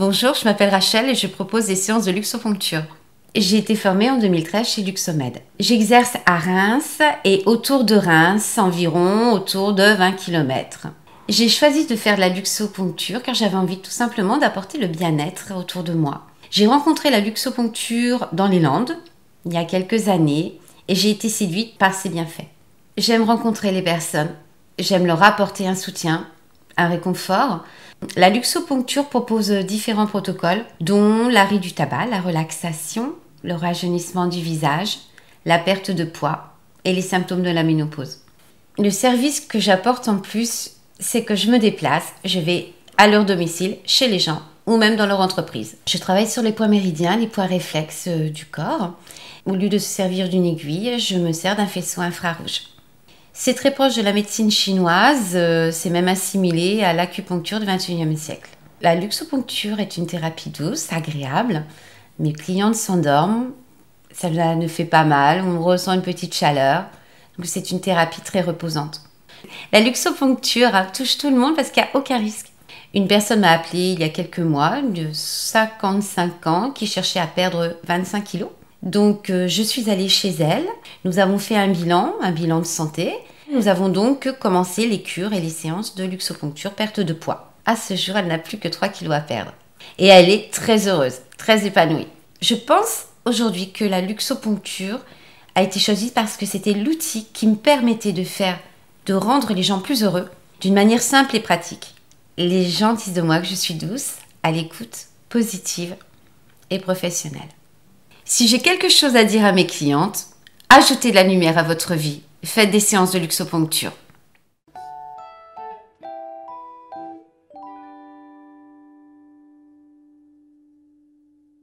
Bonjour, je m'appelle Rachel et je propose des séances de luxoponcture. J'ai été formée en 2013 chez Luxomed. J'exerce à Reims et autour de Reims, environ autour de 20 km. J'ai choisi de faire de la luxoponcture car j'avais envie tout simplement d'apporter le bien-être autour de moi. J'ai rencontré la luxoponcture dans les Landes il y a quelques années et j'ai été séduite par ses bienfaits. J'aime rencontrer les personnes, j'aime leur apporter un soutien, un réconfort. La luxoponcture propose différents protocoles, dont l'arrêt du tabac, la relaxation, le rajeunissement du visage, la perte de poids et les symptômes de la ménopause. Le service que j'apporte en plus, c'est que je me déplace, je vais à leur domicile, chez les gens ou même dans leur entreprise. Je travaille sur les points méridiens, les points réflexes du corps. Au lieu de se servir d'une aiguille, je me sers d'un faisceau infrarouge. C'est très proche de la médecine chinoise, c'est même assimilé à l'acupuncture du XXIe siècle. La luxoponcture est une thérapie douce, agréable. Mes clientes s'endorment, ça ne fait pas mal, on ressent une petite chaleur. Donc c'est une thérapie très reposante. La luxoponcture touche tout le monde parce qu'il n'y a aucun risque. Une personne m'a appelé il y a quelques mois, de 55 ans, qui cherchait à perdre 25 kilos. Donc, je suis allée chez elle. Nous avons fait un bilan de santé. Nous avons donc commencé les cures et les séances de luxoponcture perte de poids. À ce jour, elle n'a plus que 3 kilos à perdre. Et elle est très heureuse, très épanouie. Je pense aujourd'hui que la luxoponcture a été choisie parce que c'était l'outil qui me permettait de rendre les gens plus heureux d'une manière simple et pratique. Les gens disent de moi que je suis douce, à l'écoute, positive et professionnelle. Si j'ai quelque chose à dire à mes clientes, ajoutez de la lumière à votre vie. Faites des séances de luxoponcture.